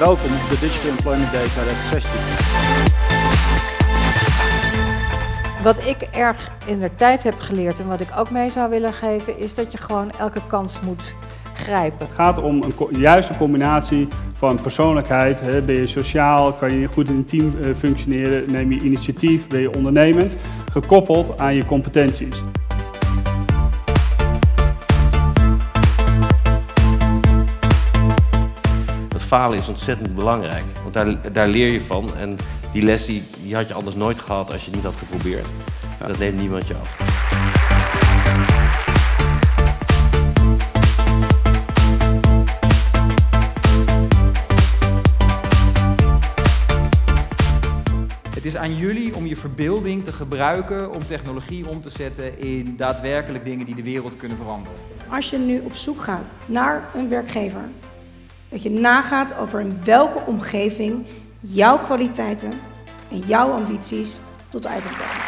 Welkom op de Digital Employment Day 2016. Wat ik erg in de tijd heb geleerd en wat ik ook mee zou willen geven, is dat je gewoon elke kans moet grijpen. Het gaat om een juiste combinatie van persoonlijkheid. Ben je sociaal, kan je goed in een team functioneren, neem je initiatief, ben je ondernemend, gekoppeld aan je competenties. Het falen is ontzettend belangrijk, want daar leer je van en die les die had je anders nooit gehad als je het niet had geprobeerd. Dat neemt niemand je af. Het is aan jullie om je verbeelding te gebruiken om technologie om te zetten in daadwerkelijk dingen die de wereld kunnen veranderen. Als je nu op zoek gaat naar een werkgever, dat je nagaat over in welke omgeving jouw kwaliteiten en jouw ambities tot uiting komen.